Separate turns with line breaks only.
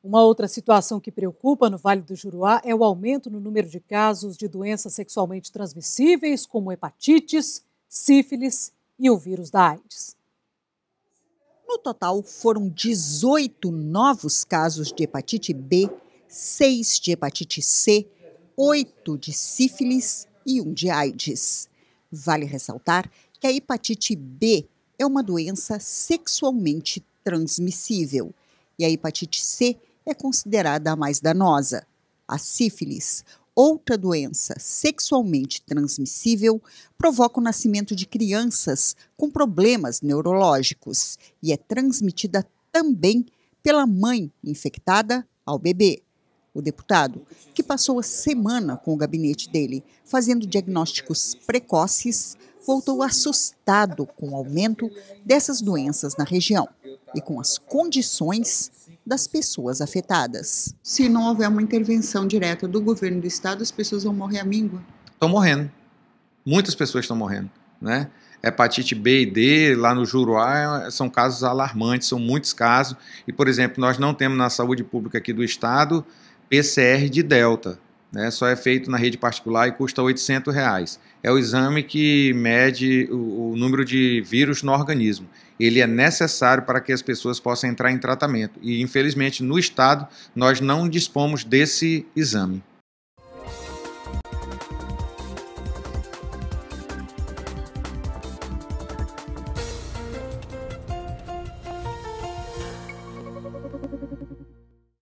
Uma outra situação que preocupa no Vale do Juruá é o aumento no número de casos de doenças sexualmente transmissíveis, como hepatites, sífilis e o vírus da AIDS.
No total, foram 18 novos casos de hepatite B, 6 de hepatite C, 8 de sífilis e 1 de AIDS. Vale ressaltar que a hepatite B é uma doença sexualmente transmissível e a hepatite C é considerada a mais danosa. A sífilis, outra doença sexualmente transmissível, provoca o nascimento de crianças com problemas neurológicos e é transmitida também pela mãe infectada ao bebê. O deputado, que passou a semana com o gabinete dele fazendo diagnósticos precoces, voltou assustado com o aumento dessas doenças na região e com as condições das pessoas afetadas. Se não houver uma intervenção direta do governo do estado, as pessoas vão morrer à míngua.
Estão morrendo. Muitas pessoas estão morrendo, né? Hepatite B e D, lá no Juruá, são casos alarmantes, são muitos casos. E, por exemplo, nós não temos na saúde pública aqui do estado PCR de delta, né? Só é feito na rede particular e custa R$800. É o exame que mede o número de vírus no organismo. Ele é necessário para que as pessoas possam entrar em tratamento. E, infelizmente, no estado, nós não dispomos desse exame.